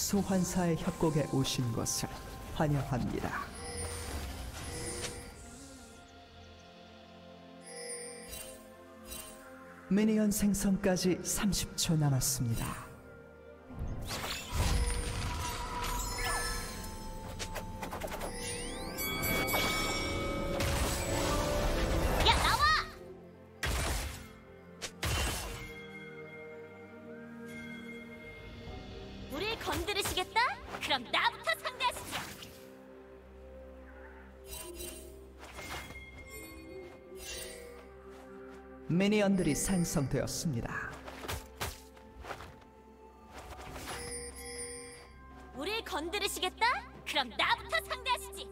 소환사의 협곡에 오신 것을 환영합니다. 미니언 생성까지 30초 남았습니다. 건드리시겠다? 그럼 나부터 상대하시죠. 미니언들이 생성되었습니다. 우릴 건드리시겠다? 그럼 나부터 상대하시지.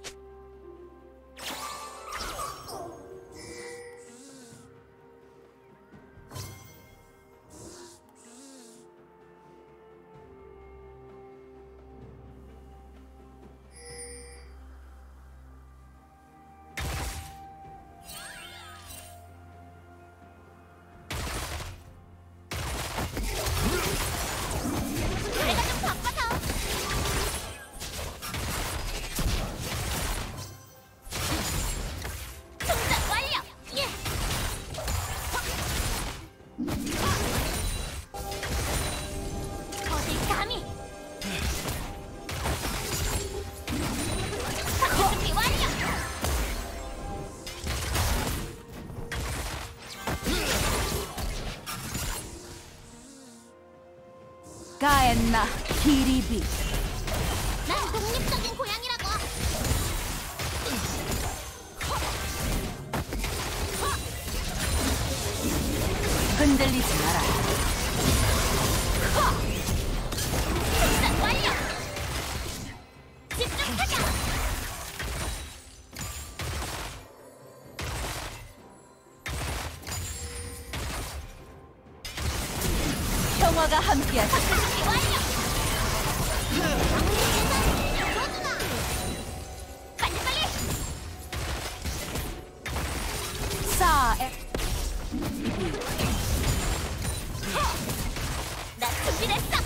가엔나 기리비. 난 독립적인 고양이라고. 흔들리지 마라. 작전 완료. 집중하자. 평화가 함께하시. 나 준비됐어.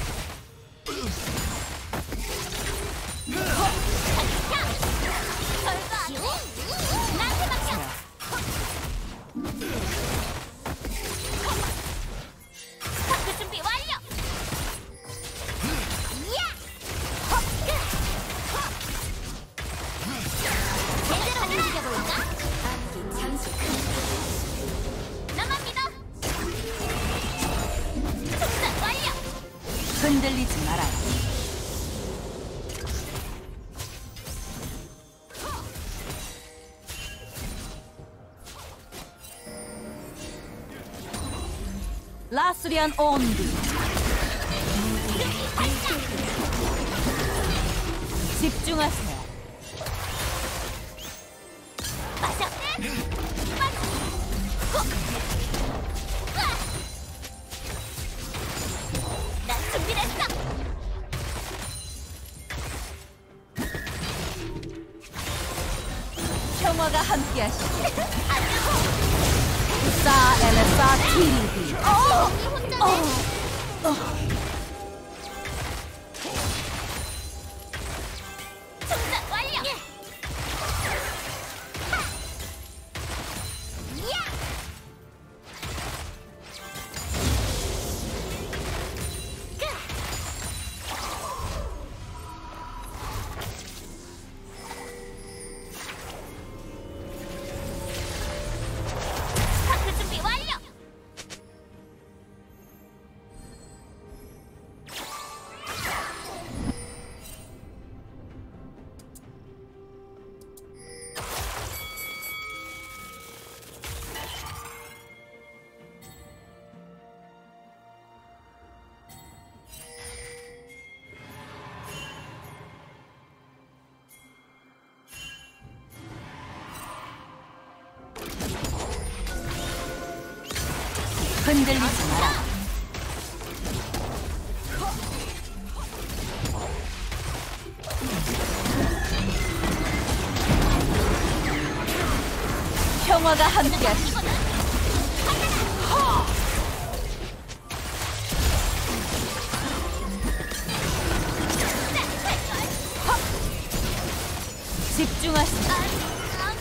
나한테 맡겨. 스타트 준비 완료. 제대로 움직여볼까? 잠시. 나만 믿어. 작전 완료. 흔들리지 말아요. 라스리안 온디. 집중하세요. 맞아. 난 준비됐어. 평화가 함께하시. 사 엘레사 티리비. 작전 완료. 스타트 준비 완료. 흔들리지 마라. 평화가 함께하시. 집중하세요.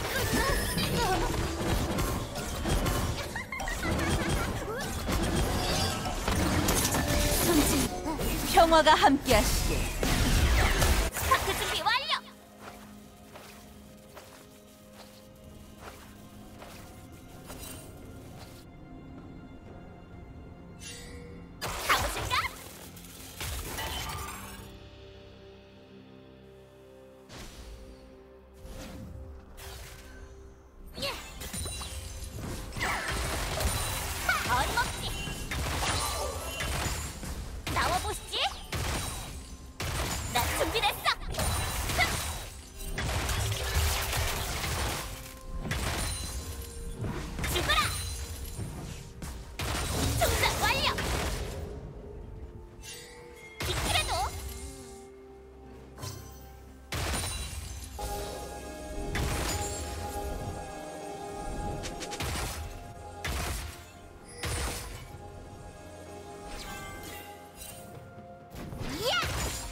평화가 함께하시길. 스파크 준비 완료. 가보실까? 예. 어림없지. 나와 보시지. 나 준비됐어. 죽어라. 충전 완료. 비키라도. 이야.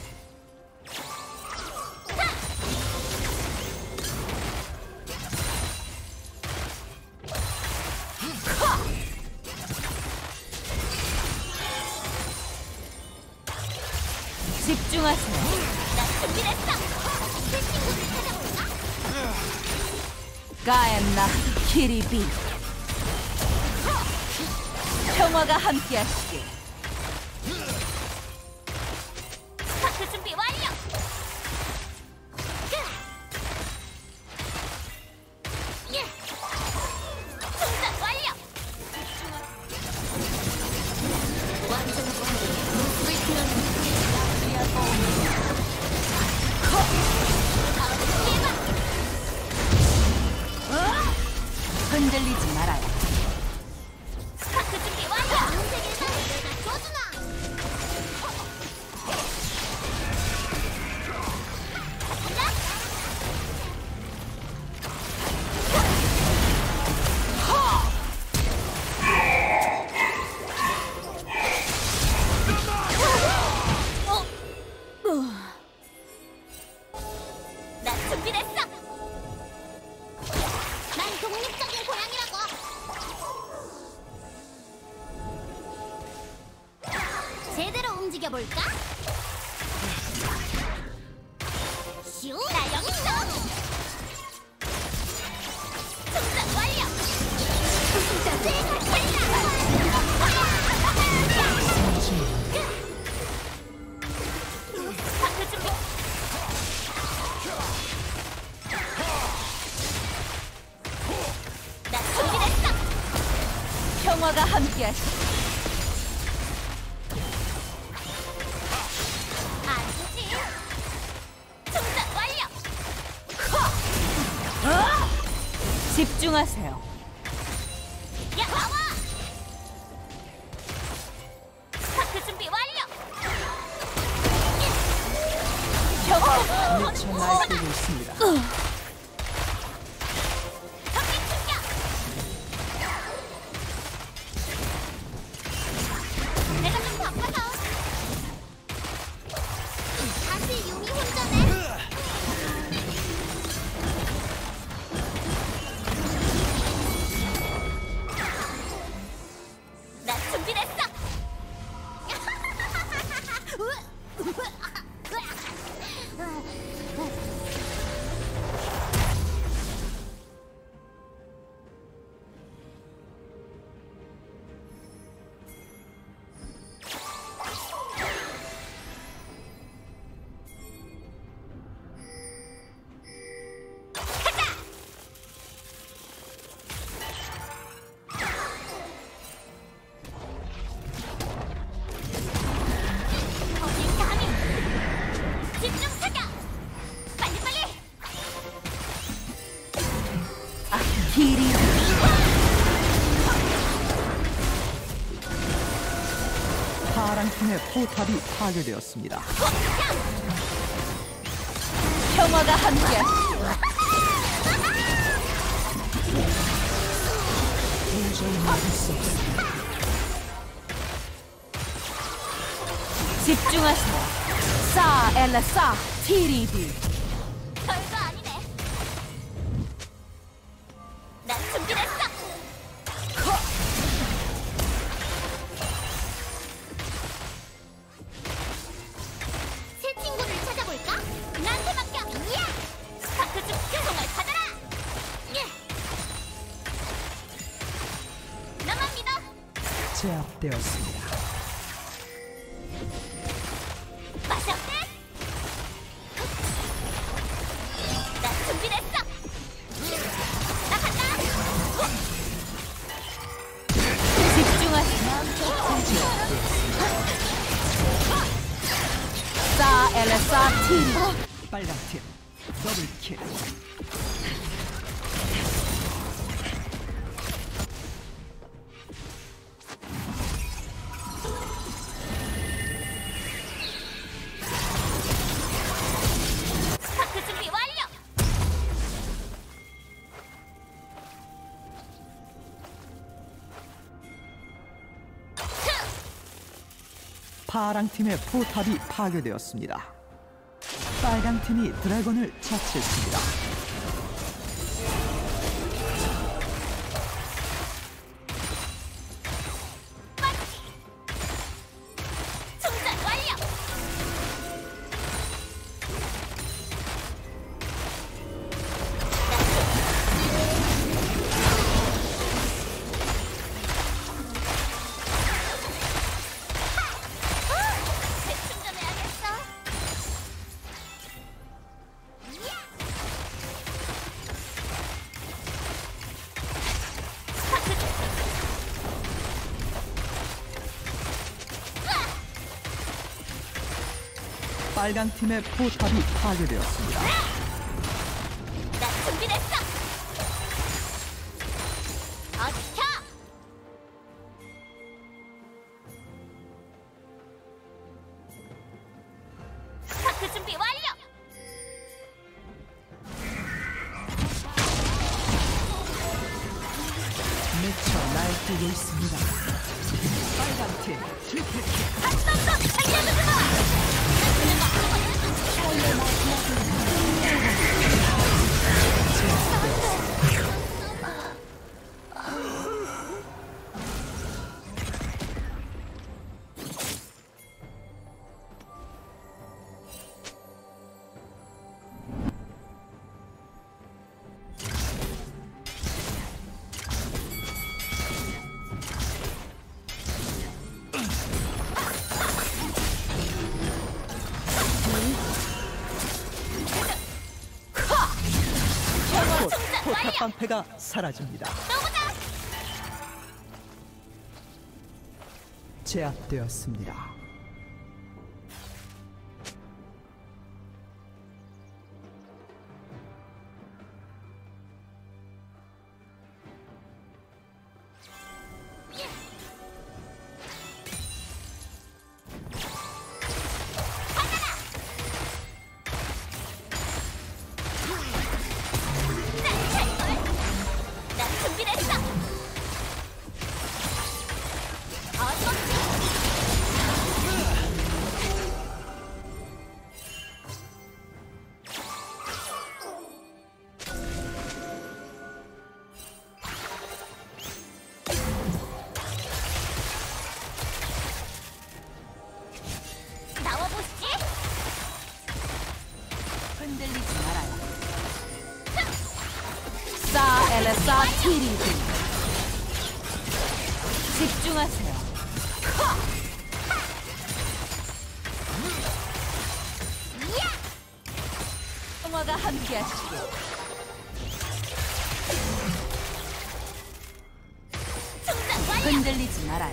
집중하세요. 나 준비됐어. 새 친구들 찾아볼까? 가엔나 키리비. 평화가 함께하시길. 스파크 준비 완료. 예. 충전 완료. 흔들리지 말아요. 스파크 준비 완료. 내가 줘주나. 나 준비됐어. 난 독립적인 고양이라고. 제대로 움직여볼까? 슈! 나 여기 있어! 충전 완료! 내가 달라! 스파크 준비! 나 준비됐어! 평화가 함께하시길. 아니지! 충전 완료! 집중하세요. 야, 나와! 스파크 준비 완료! 평화. 미쳐 날뛰고 있습니다. 경기 충격! 내가 좀 바빠서 다시 용이 혼자네. 나 준비됐어. 어딜 감히! 집중 사격! 빨리빨리! 키리비. 파란 팀의 포탑이 파괴되었습니다. 평화가 함께하시길. 도저히 막을 수 없습니다. 집중하세요. 사 엘라 사 티리비. 별거 아니네. 제압되었습니다. 마셔. 나 준비됐어. 나 간다. 집중하세요. 사 엘레사 티리. 빨강팀 더블킬. 스파크 준비 완료. 파랑팀의 포탑이 파괴되었습니다. 빨강팀이 드래곤을 처치했습니다. 충전 완료. 재충전해야겠어. 빨강팀의 포탑이 파괴되었습니다. 나 준비됐어. 어디켜? 스파크 준비 완료. 미쳐 날뛰고 있습니다. 빨강팀 트리플 킬. 한번더 달려주마. 곧 포탑 방패가 사라집니다. 너보다 제압되었습니다. 나 준비됐어. 어서. 나와 보시지. 흔들리지 말아요. 사 엘레사 티리. 집중하세요. 평화가 함께하시길. 충전 완료. 흔들리지 말아요.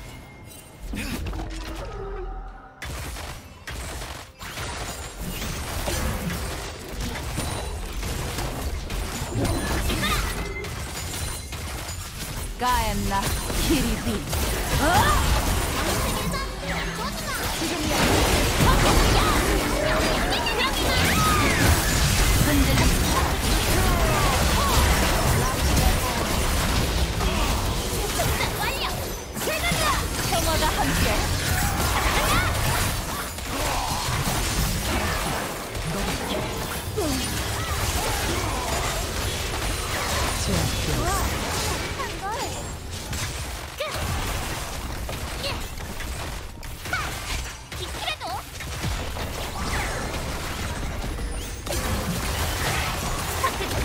가엔나 키리비. 흔들리지 충전 완료. 평화가 함께. 기술에도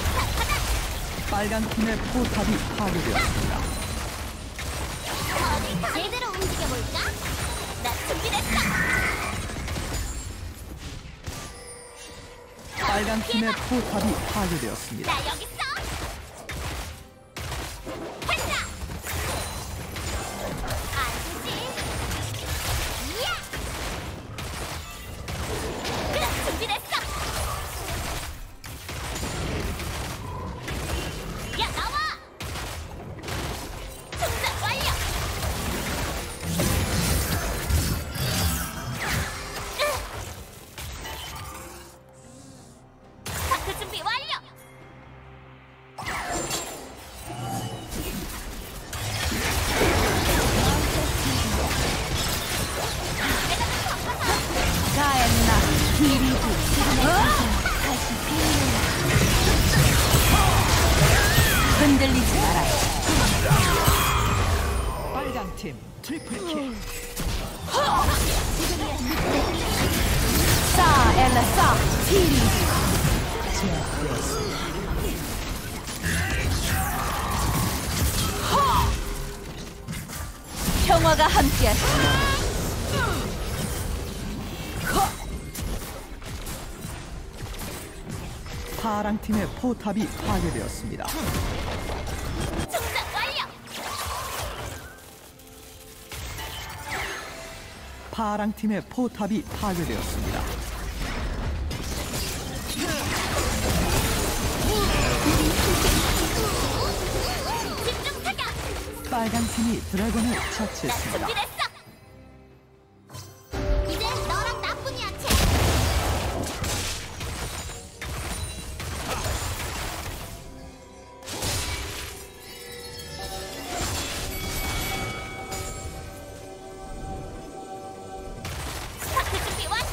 빨강팀의 포탑이 파괴되었습니다. 어디 제대로 움직여볼까? 나 준비됐어! 빨간 팀의 포탑이 파괴되었습니다. 나 여기 있어! 간다! 안 되지? 이야! 그래, 준비됐어! 야, 나와! 충전 완료! 다크 준비 완료! 가엔나 기리비 흔들리지 말아요. 빨간 팀 트리플킬. 싸 엘라 싸 기리비 제압되었습니다. 평화가 함께하시오. 파랑 팀의 포탑이 파괴되었습니다. 충전 완료! 파랑 팀의 포탑이 파괴되었습니다. 집중 타격! 빨간 팀이 드래곤을 나 처치했습니다. 준비됐어! 이제 너랑 나뿐이야, 채! 다크 준비 완!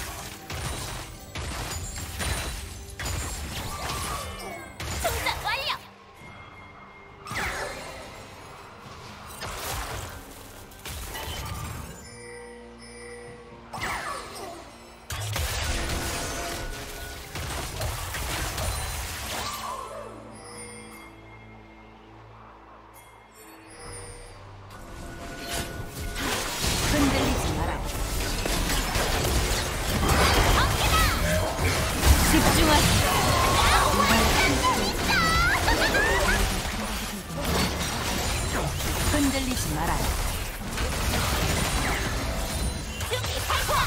충전 완료! 흔들리지 말아요. 집중하시오. 흔들리지 말아요. 준비 발사!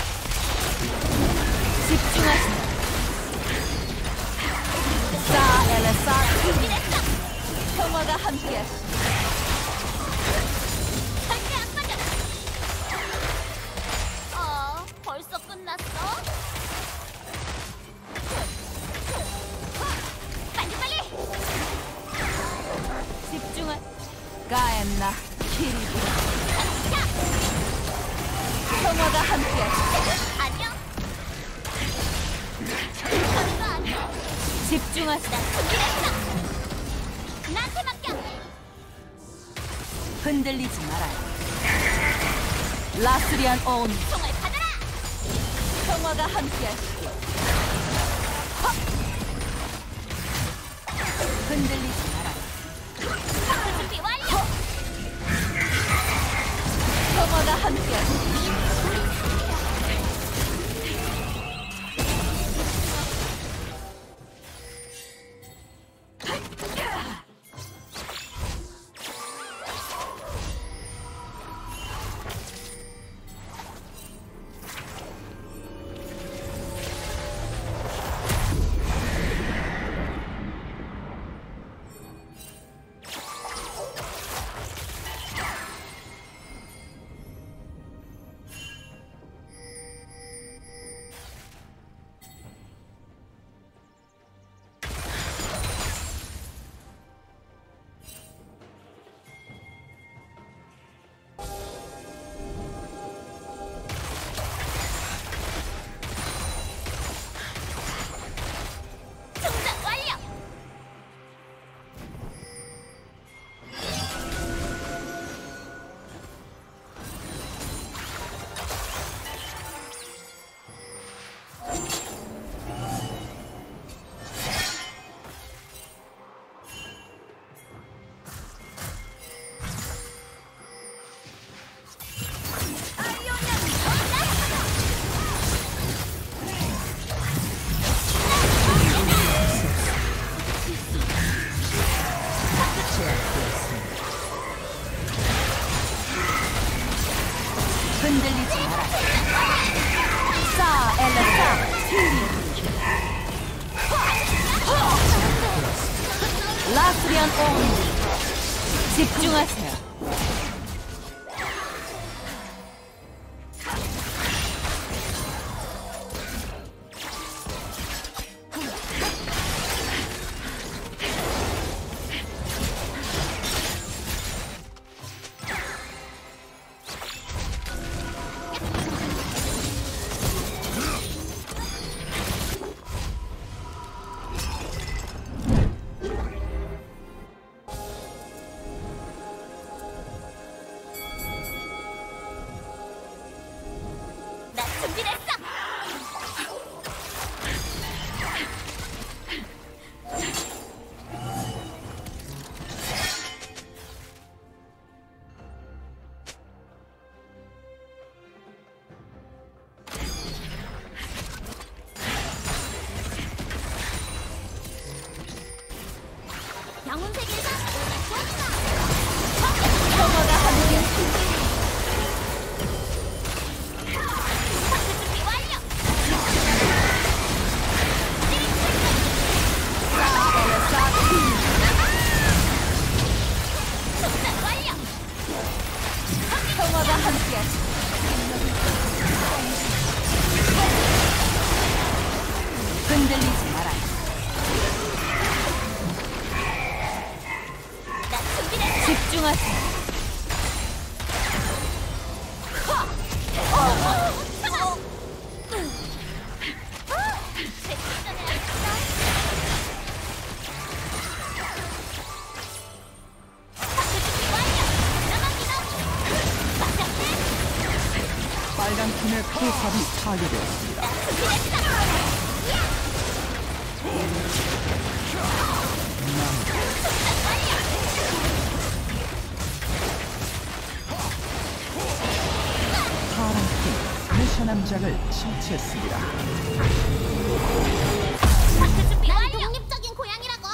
집중하시오. 싸 엘라 싸 준비됐어! 평화가 함께하시오. 절대 안 빠져! 벌써 끝났어? 빨리빨리! 집중하. 가엔나 기리비 자! 평화가 함께하시오. 안녕! 별거 아니야! 집중하시오. 나 준비됐어! 나한테 맡겨! 흔들리지 말아요. 라스리안 온 총을 받아라! 평화가 함께하시오. 흔들리지 말아요. 다크 준비 완료! 평화가 함께하시오. 흔들리지 말아요. 싸, 엘레사, 라스리안 온. 집중하세요. 나 준비됐어. 영혼 세계에서 평화가 함께 준비 완료. 속단 완료. 평화가 함께하시. 흔들리지 말아요. 나 준비됐어. 집중하세요. 빨간 팀의 포탑이 파괴되었습니다. 파란 팀 미션 함작을 실체했습니다. 난 독립적인 고양이라고.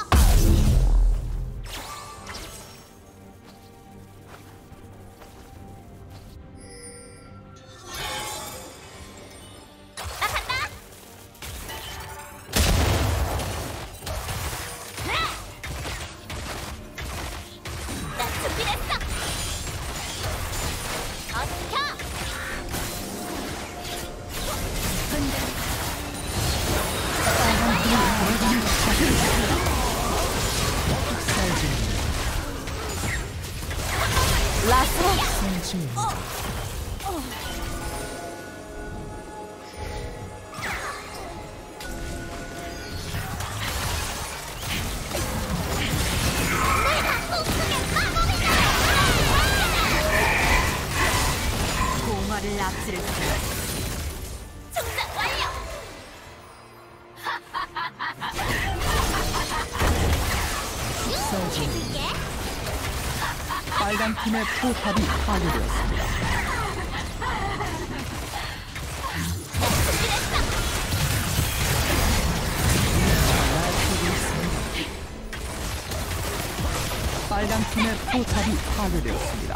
나 간다. 나 준비됐어. 어서. 라스로 고마를 납치를 충전 완료. 해줄게. 빨간 팀의 포탑이 파괴되었습니다. 빨간 팀의 포탑이 파괴되었습니다.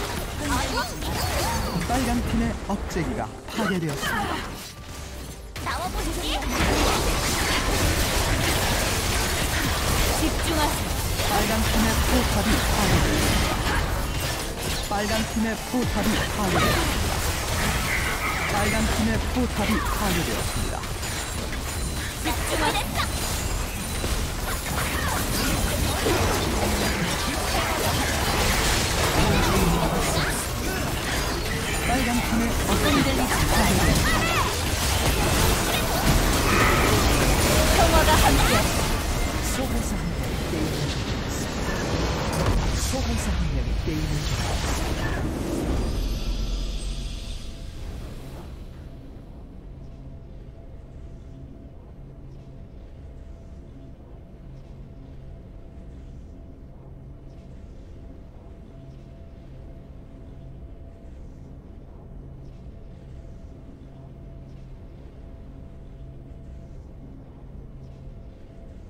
빨간 팀의 억제기가 파괴되었습니다. 나와보시지. 집중하세요. 빨간 팀의 포탑이 파괴되었습니다. 빨간 팀의 포탑이 파괴되었습니다. 빨간 팀의 포탑이 파괴되었습니다. 준비됐어.